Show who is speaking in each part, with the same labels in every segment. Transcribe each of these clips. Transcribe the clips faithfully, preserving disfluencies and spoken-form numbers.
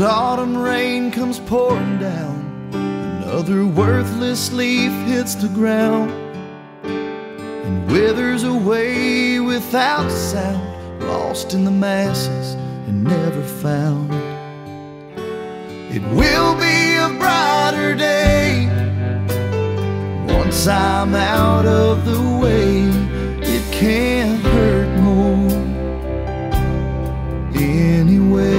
Speaker 1: autumn rain comes pouring down, another worthless leaf hits the ground and withers away without sound, lost in the masses and never found. It will be a brighter day once I'm out of the way. It can't hurt more anyway.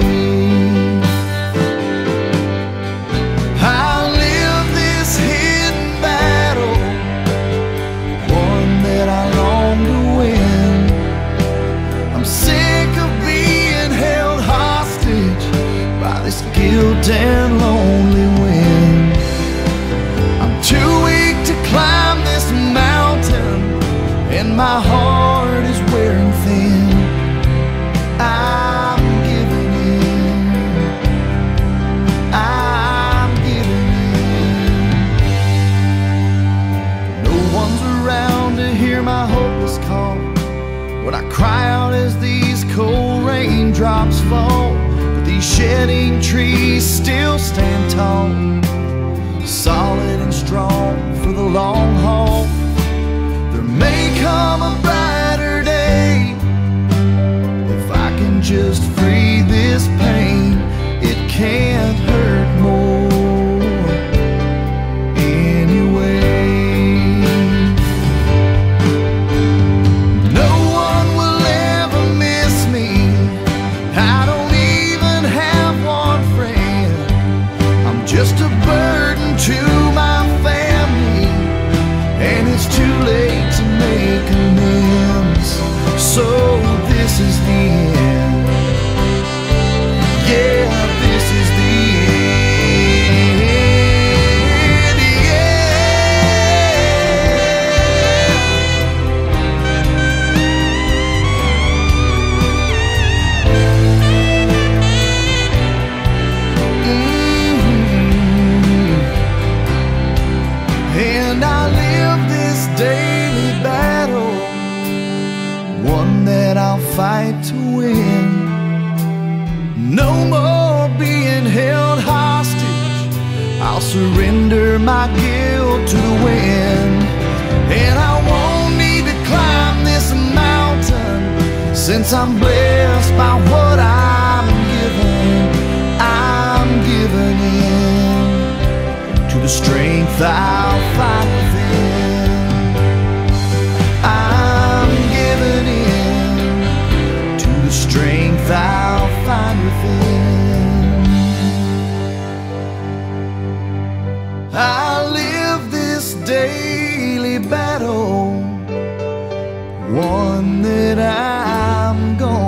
Speaker 1: I'll live this hidden battle, one that I long to win. I'm sick of being held hostage by this guilt and lonely wind. I'm too weak to climb this mountain, and my heart is wearing thin. I'm giving in, I'm giving in. No one's around to hear my hopeless call when I cry out as these cold raindrops fall. But these shedding trees still stand tall, solid and strong for the long haul. There may come a brighter day if I can just free this pain. It can't hurt more anyway. No one will ever miss me, I don't even have one friend. I'm just a burden to my family, and it's too late to make amends. So this is the end. Yeah, this is the end. Yeah. Mm-hmm. And I live this daily battle, one that I'll fight to win. No more being held hostage, I'll surrender my guilt to the wind. And I won't need to climb this mountain, since I'm blessed by what I'm given. I'm given in to the strength I'll find within. I'm given in to the strength I'll find within. I live this daily battle, one that I'm gonna